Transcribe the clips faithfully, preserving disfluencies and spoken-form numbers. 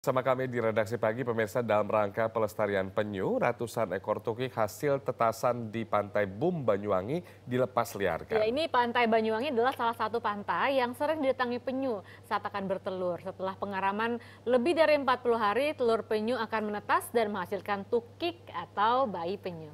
Sama kami di redaksi pagi, pemirsa, dalam rangka pelestarian penyu, ratusan ekor tukik hasil tetasan di Pantai Bum, Banyuwangi dilepas liarkan. Ya, ini Pantai Banyuwangi adalah salah satu pantai yang sering didatangi penyu saat akan bertelur. Setelah pengaraman lebih dari empat puluh hari, telur penyu akan menetas dan menghasilkan tukik atau bayi penyu.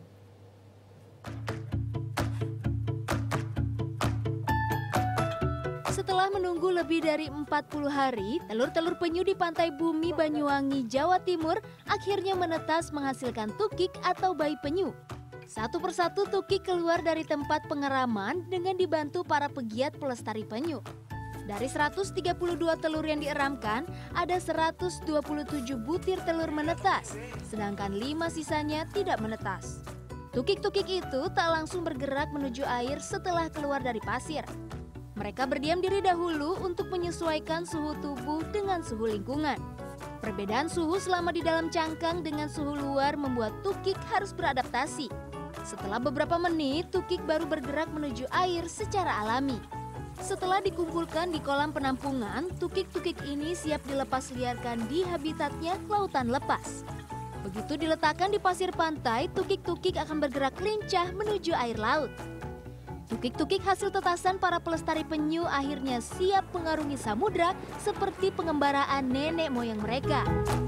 Setelah menunggu lebih dari empat puluh hari, telur-telur penyu di Pantai Bumi, Banyuwangi, Jawa Timur akhirnya menetas menghasilkan tukik atau bayi penyu. Satu persatu tukik keluar dari tempat pengeraman dengan dibantu para pegiat pelestari penyu. Dari seratus tiga puluh dua telur yang dieramkan, ada seratus dua puluh tujuh butir telur menetas, sedangkan lima sisanya tidak menetas. Tukik-tukik itu tak langsung bergerak menuju air setelah keluar dari pasir. Mereka berdiam diri dahulu untuk menyesuaikan suhu tubuh dengan suhu lingkungan. Perbedaan suhu selama di dalam cangkang dengan suhu luar membuat tukik harus beradaptasi. Setelah beberapa menit, tukik baru bergerak menuju air secara alami. Setelah dikumpulkan di kolam penampungan, tukik-tukik ini siap dilepas liarkan di habitatnya lautan lepas. Begitu diletakkan di pasir pantai, tukik-tukik akan bergerak lincah menuju air laut. Tukik-tukik hasil tetasan para pelestari penyu akhirnya siap mengarungi samudra seperti pengembaraan nenek moyang mereka.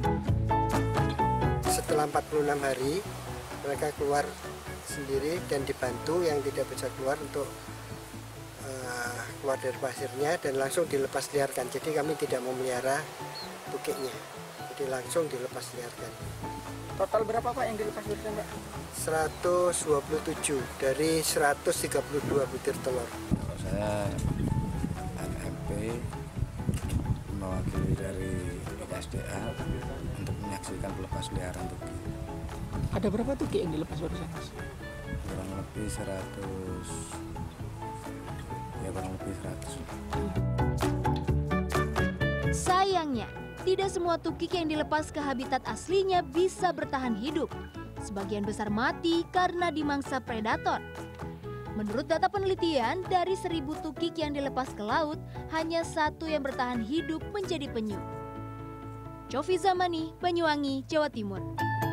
Setelah empat puluh enam hari, mereka keluar sendiri dan dibantu yang tidak bisa keluar untuk uh, keluar dari pasirnya dan langsung dilepas liarkan. Jadi kami tidak memelihara tukiknya, jadi langsung dilepas liarkan. Total berapa Pak yang dilepas liarkan Pak? seratus dua puluh tujuh dari seratus tiga puluh dua butir telur. Kalau saya M M P mewakili dari B K S D A untuk menyaksikan pelepas liaran tukik. Ada berapa tukik yang dilepas barusan Mas? Kurang lebih seratus, ya kurang lebih seratus. Sayangnya, tidak semua tukik yang dilepas ke habitat aslinya bisa bertahan hidup. Sebagian besar mati karena dimangsa predator. Menurut data penelitian, dari seribu tukik yang dilepas ke laut, hanya satu yang bertahan hidup menjadi penyu. Cofi Zamani, Banyuwangi, Jawa Timur.